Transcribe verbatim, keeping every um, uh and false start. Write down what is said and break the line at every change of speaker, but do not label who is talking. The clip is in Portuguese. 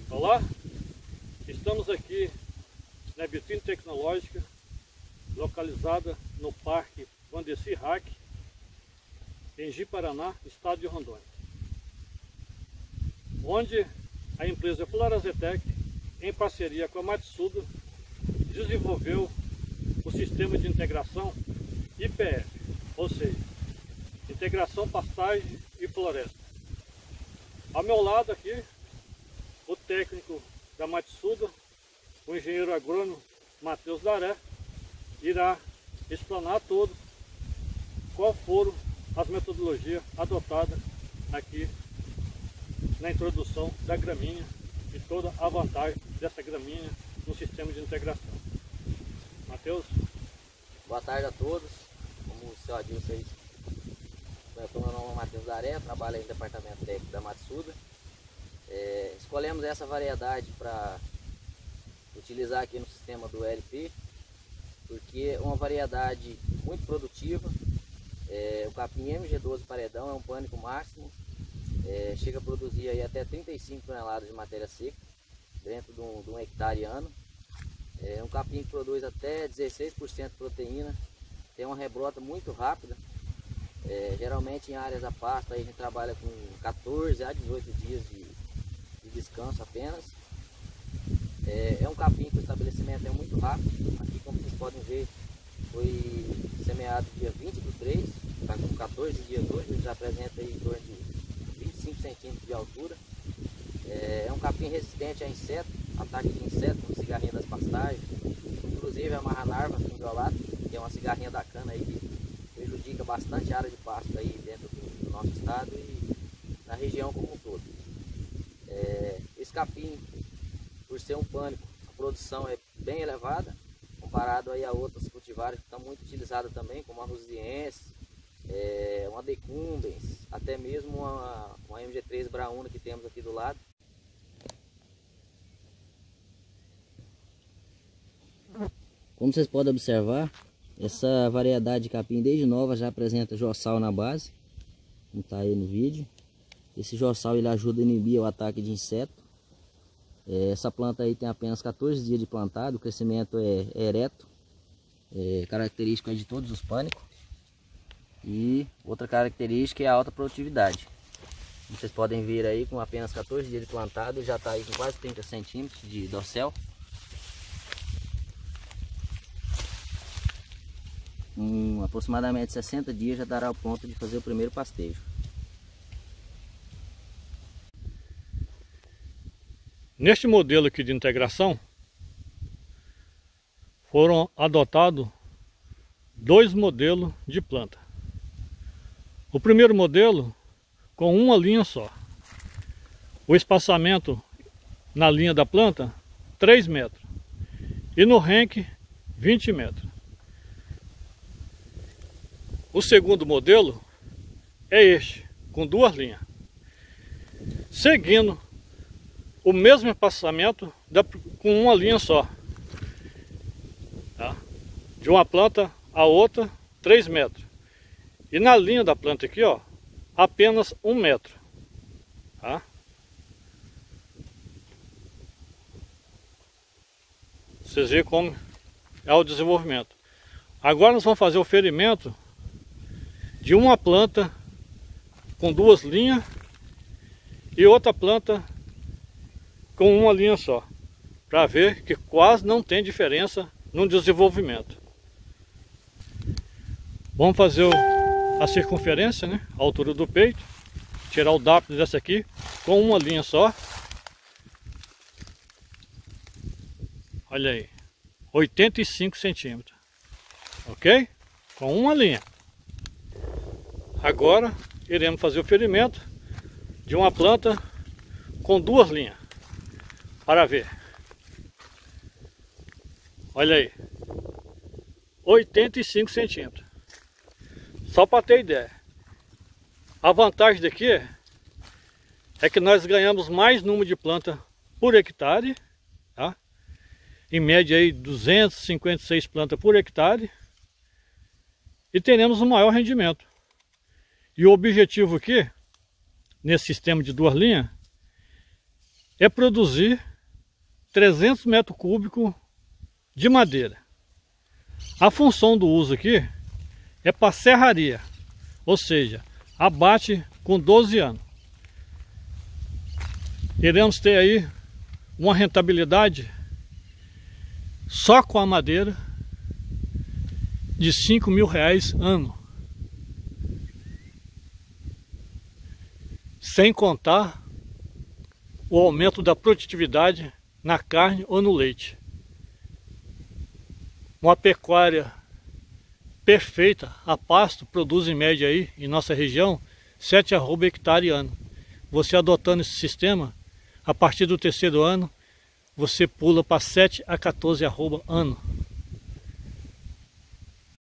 Olá, estamos aqui na vitrine tecnológica localizada no Parque Vandeci Hack, em Ji-Paraná, estado de Rondônia, onde a empresa Florazetec, em parceria com a Matsuda, desenvolveu o sistema de integração I P F, ou seja, integração pastagem e floresta. Ao meu lado aqui, o técnico da Matsuda, o engenheiro agrônomo Matheus Daré, irá explanar todo qual foram as metodologias adotadas aqui na introdução da gramínea e toda a vantagem dessa gramínea no sistema de integração. Matheus?
Boa tarde a todos. Como o senhor Adilson aí, meu nome é Matheus Daré, trabalho aí no departamento técnico da Matsuda. É, escolhemos essa variedade para utilizar aqui no sistema do L P, porque é uma variedade muito produtiva. É, o capim M G doze paredão é um pânico máximo, é, chega a produzir aí até trinta e cinco toneladas de matéria seca dentro de um, de um hectare ano. É um capim que produz até dezesseis por cento de proteína, tem uma rebrota muito rápida. É, geralmente em áreas a pasto aí a gente trabalha com quatorze a dezoito dias de, de descanso apenas. É, é um capim que o estabelecimento é muito rápido. Aqui, como vocês podem ver, foi semeado dia vinte do três, está com quatorze dias hoje, ele já apresenta aí em torno de vinte e cinco centímetros de altura. É, é um capim resistente a inseto, ataque de inseto, como cigarrinha das pastagens, inclusive a marranarva fringolata, que é uma cigarrinha da cana aí que prejudica bastante a área de pasto aí dentro do, do nosso estado e na região como um todo. É, esse capim, por ser um pânico, a produção é bem elevada, comparado aí a outras cultivares que estão muito utilizadas também, como a Nuziense, é, uma Decumbens, até mesmo uma, uma M G três Brauna que temos aqui do lado. Como vocês podem observar, essa variedade de capim desde nova já apresenta jossal na base, como está aí no vídeo. Esse jossal ele ajuda a inibir o ataque de inseto. Essa planta aí tem apenas quatorze dias de plantado, o crescimento é, é ereto, é característico de todos os pânicos. E outra característica é a alta produtividade. Como vocês podem ver aí, com apenas quatorze dias de plantado, já está aí com quase trinta centímetros de dossel. Com aproximadamente sessenta dias já dará o ponto de fazer o primeiro pastejo.
Neste modelo aqui de integração, foram adotados dois modelos de planta. O primeiro modelo com uma linha só. O espaçamento na linha da planta, três metros. E no renque, vinte metros. O segundo modelo é este, com duas linhas. Seguindo o mesmo espaçamento com uma linha só, tá? De uma planta a outra, três metros. E na linha da planta aqui, ó, apenas um metro, tá? Vocês veem como é o desenvolvimento. Agora nós vamos fazer o ferimento de uma planta com duas linhas e outra planta com uma linha só, para ver que quase não tem diferença no desenvolvimento. Vamos fazer o, a circunferência, né, a altura do peito, tirar o diâmetro dessa aqui com uma linha só. Olha aí, oitenta e cinco centímetros, ok? Com uma linha. Agora iremos fazer o ferimento de uma planta com duas linhas, para ver. Olha aí, oitenta e cinco centímetros. Só para ter ideia. A vantagem daqui é que nós ganhamos mais número de planta por hectare, tá? Em média aí duzentas e cinquenta e seis plantas por hectare, e teremos um maior rendimento. E o objetivo aqui, nesse sistema de duas linhas, é produzir trezentos metros cúbicos de madeira. A função do uso aqui é para serraria, ou seja, abate com doze anos. Iremos ter aí uma rentabilidade só com a madeira de cinco mil reais ano. Sem contar o aumento da produtividade na carne ou no leite. Uma pecuária perfeita a pasto produz em média aí, em nossa região, sete arroba hectare ano. Você adotando esse sistema, a partir do terceiro ano, você pula para sete a quatorze arroba ano.